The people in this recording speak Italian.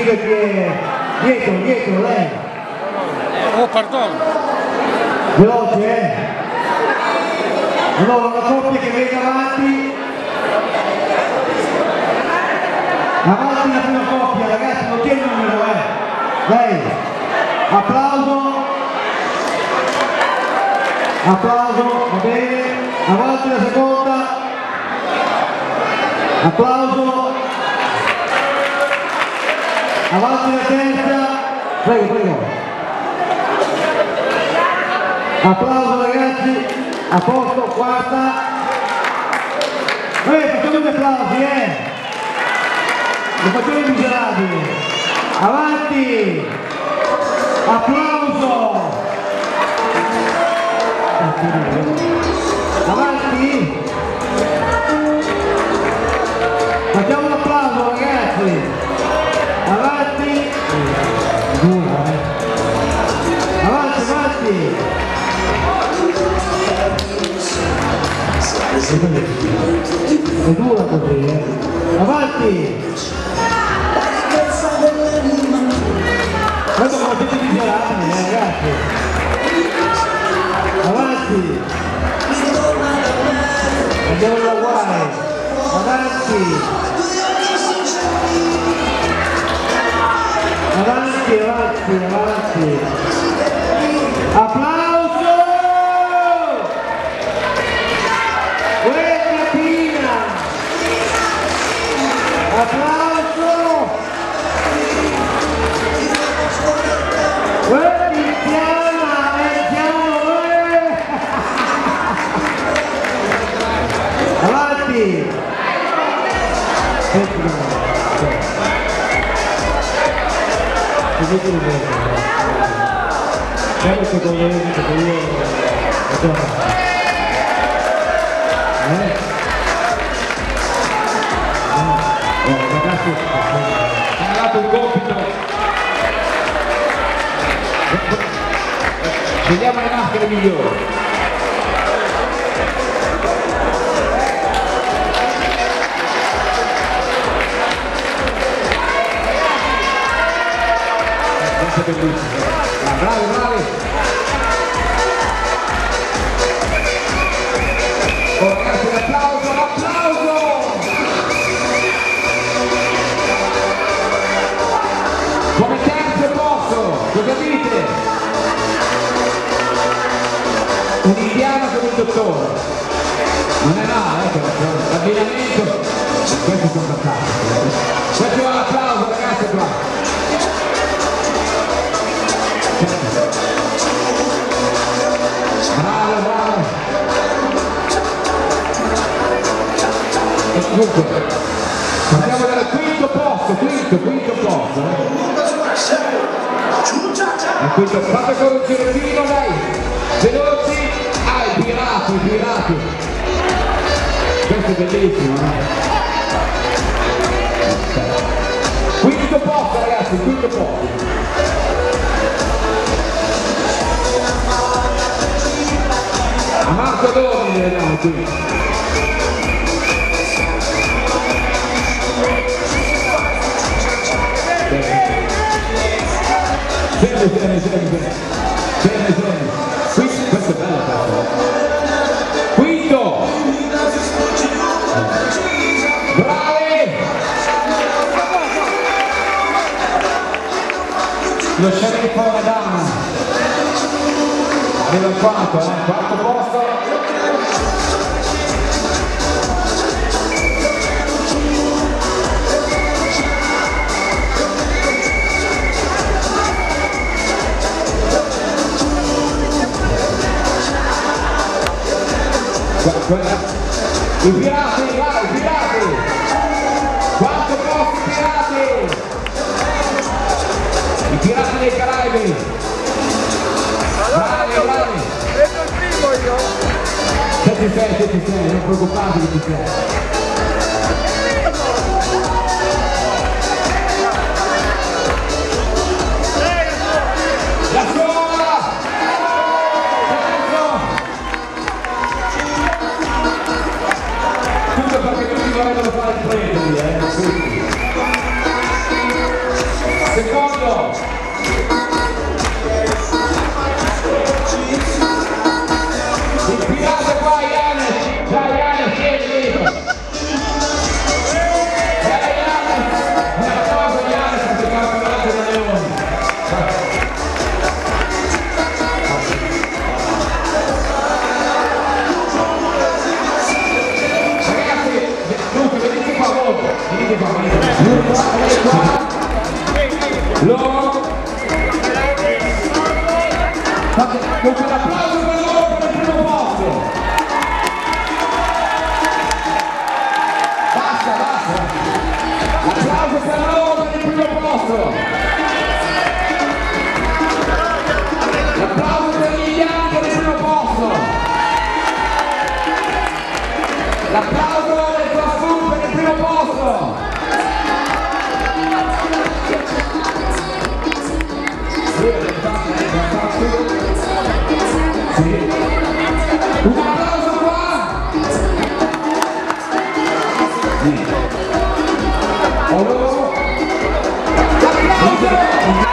decide chi è dietro lei. Oh, perdono. Veloce, allora una coppia che venga avanti la prima coppia, ragazzi, non c'è il numero, lei, applauso, va bene, avanti la seconda, applauso, avanti la terza, prego, applauso ragazzi, a posto, quarta, facciamo gli applausi, non facciamo i miserabili, avanti, applauso, avanti, facciamo un applauso ragazzi, avanti, avanti, è dura così, avanti, guarda come siete miserabili ragazzi, avanti, andiamo da guai, avanti, applauso, quella pina, applauso, quelli piano, avanti, secondo me ragazzi, ha dato un compito, scegliamo le maschere migliori. Bravi, oh, ragazzi, un applauso, come terzo posto, cosa dite? Un indiano con un dottore, non è male, l'abbinamento, questi sono fantastici, questo va l'applauso ragazzi qua. Bravo. E comunque partiamo dal quinto posto. Il quinto, fate corruzione fino, dai, veloci, i pirati. Questo è bellissimo, Quinto posto ragazzi, quinto posto. A Marco Domini vediamo qui. Bene. Questo è bello. Quinto. Bravi. Lo sceriffo è una dama. Arriva il quarto posto. I pirati, quarto posto i pirati dei Caraibi, bravi, Vedo il primo io. se ti sei, non preoccupatevi che ti sei. La scuola! Tutto perché tutti vorrebbero fare il prete lì, tutti. secondo. Ispirate qua Ianes, dai Ianes, siedi. Dai Ianes, un applauso Ianes per il campionato dei Leoni. Ragazzi, dunque venite qua voi, venite qua, venite qua. Loro. Dunque l'applauso per loro per il primo posto. Basta, basta. L'applauso per loro per il primo posto. L'applauso per gli indiani per il primo posto. L'applauso del Trasfun per il primo posto. Un applauso qua! Applauso!